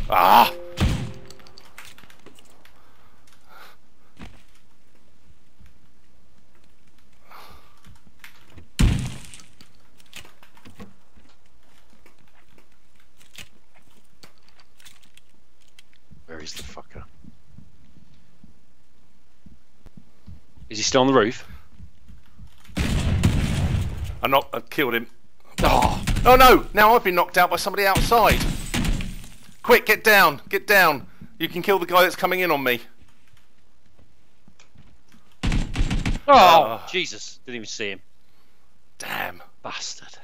Ah! Where is the fucker? Is he still on the roof? I killed him. Oh. Oh no! Now I've been knocked out by somebody outside. Quick, get down! Get down! You can kill the guy that's coming in on me. Oh, Jesus! Didn't even see him. Damn. Bastard.